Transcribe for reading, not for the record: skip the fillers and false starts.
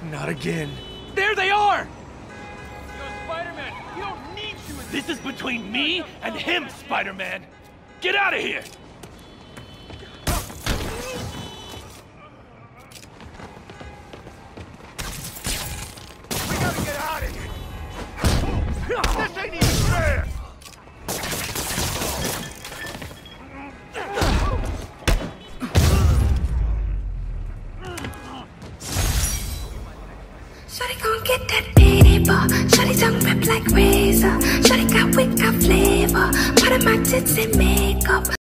Not again. There they are! Yo, Spider-Man, you don't need to. This is between me and him, Spider-Man. Get out of here! We gotta get out of here. This ain't even fair. Shawty gon' get that paper. Shawty tongue rip like razor. Shawty got wit, got flavor. Part of my tits and makeup.